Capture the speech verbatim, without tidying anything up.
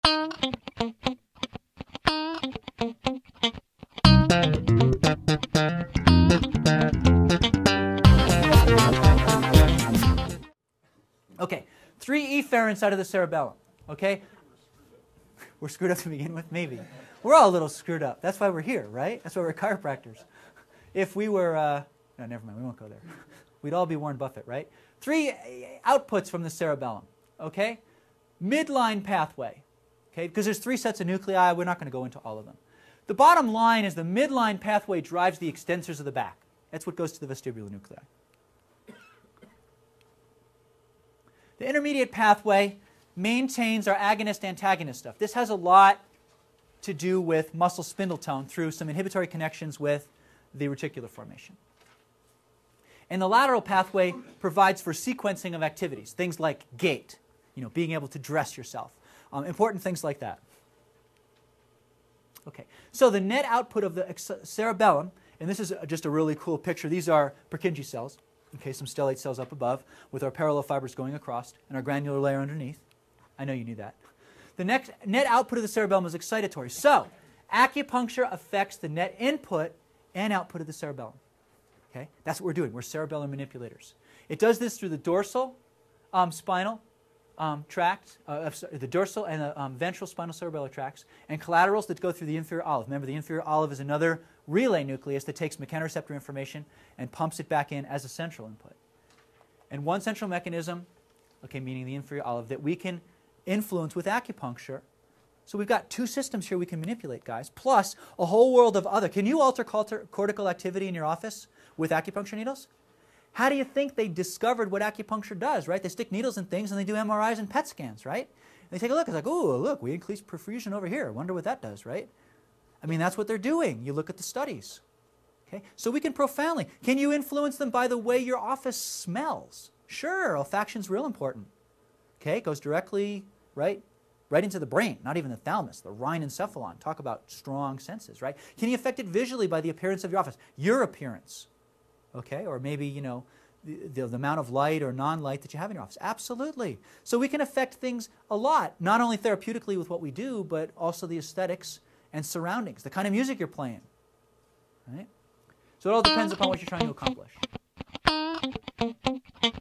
Okay, three efferents out of the cerebellum. Okay, we're screwed up to begin with, maybe. We're all a little screwed up. That's why we're here, right? That's why we're chiropractors. If we were, uh, no, never mind, we won't go there. We'd all be Warren Buffett, right? Three outputs from the cerebellum. Okay, midline pathway. Okay, because there's three sets of nuclei. We're not going to go into all of them. The bottom line is the midline pathway drives the extensors of the back. That's what goes to the vestibular nuclei. The intermediate pathway maintains our agonist-antagonist stuff. This has a lot to do with muscle spindle tone through some inhibitory connections with the reticular formation. And the lateral pathway provides for sequencing of activities, things like gait, you know, being able to dress yourself, um, important things like that. Okay, so the net output of the cerebellum, and this is just a really cool picture. These are Purkinje cells. Okay, some stellate cells up above with our parallel fibers going across and our granular layer underneath. I know you knew that. The next net output of the cerebellum is excitatory. So acupuncture affects the net input and output of the cerebellum. Okay, that's what we're doing. We're cerebellar manipulators. It does this through the dorsal um, spinal um, tract, uh, the dorsal and the um, ventral spinal cerebellar tracts, and collaterals that go through the inferior olive. Remember, the inferior olive is another relay nucleus that takes mechanoreceptor information and pumps it back in as a central input. And one central mechanism, okay, meaning the inferior olive, that we can influence with acupuncture. So we've got two systems here we can manipulate, guys, plus a whole world of other. Can you alter cortical activity in your office with acupuncture needles? How do you think they discovered what acupuncture does, right? They stick needles in things and they do M R Is and P E T scans, right? And they take a look. It's like, oh, look, we increased perfusion over here. I wonder what that does, right? I mean, that's what they're doing. You look at the studies. Okay? So we can profoundly. Can you influence them by the way your office smells? Sure, olfaction's real important. Okay, it goes directly, right, right into the brain, not even the thalamus, the rhinencephalon. Talk about strong senses, right? Can you affect it visually by the appearance of your office? Your appearance, okay? Or maybe, you know, the, the, the amount of light or non-light that you have in your office. Absolutely. So we can affect things a lot, not only therapeutically with what we do, but also the aesthetics and surroundings, the kind of music you're playing, right? So it all depends upon what you're trying to accomplish.